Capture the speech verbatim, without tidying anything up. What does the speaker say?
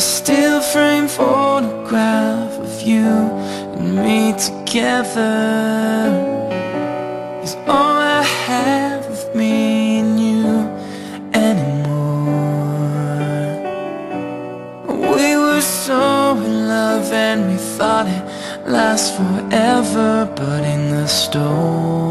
still frame photograph of you and me together is all I have of me and you anymore. We were so in love and we thought it last forever, but in the storm